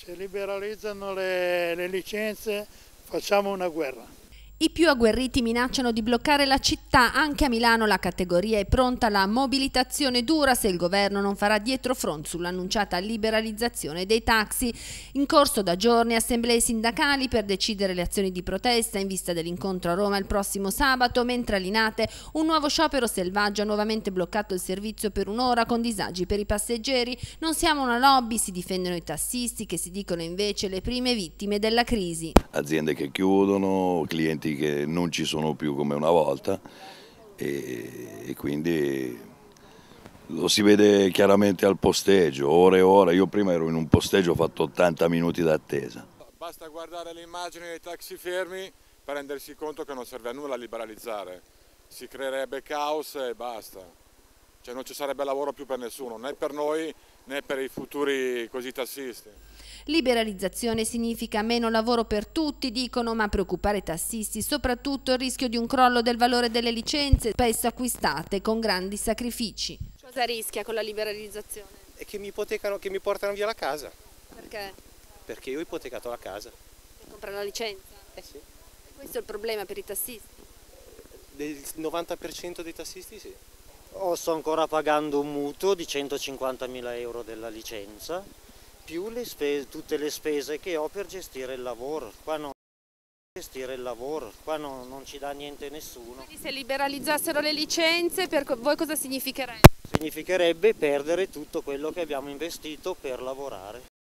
Se liberalizzano le licenze facciamo una guerra. I più agguerriti minacciano di bloccare la città. Anche a Milano la categoria è pronta alla mobilitazione dura se il governo non farà dietrofront sull'annunciata liberalizzazione dei taxi. In corso da giorni assemblee sindacali per decidere le azioni di protesta in vista dell'incontro a Roma il prossimo sabato, mentre a Linate un nuovo sciopero selvaggio ha nuovamente bloccato il servizio per un'ora con disagi per i passeggeri. Non siamo una lobby, si difendono i tassisti che si dicono invece le prime vittime della crisi. Aziende che chiudono, clienti che non ci sono più come una volta e quindi lo si vede chiaramente al posteggio, ore e ore. Io prima ero in un posteggio, ho fatto 80 minuti d'attesa. Basta guardare le immagini dei taxi fermi per rendersi conto che non serve a nulla liberalizzare, si creerebbe caos e basta, cioè non ci sarebbe lavoro più per nessuno, né per noi né per i futuri così tassisti. Liberalizzazione significa meno lavoro per tutti, dicono, ma preoccupare i tassisti soprattutto il rischio di un crollo del valore delle licenze, spesso acquistate con grandi sacrifici. Cosa rischia con la liberalizzazione? È che mi ipotecano, che mi portano via la casa. Perché? Perché io ho ipotecato la casa. Per comprare la licenza? Eh sì. Questo è il problema per i tassisti? Del 90% dei tassisti sì. Sto ancora pagando un mutuo di 150.000 euro della licenza, più tutte le spese che ho per gestire il lavoro. Qua non ci dà niente nessuno. Quindi se liberalizzassero le licenze, per voi cosa significherebbe? Significherebbe perdere tutto quello che abbiamo investito per lavorare.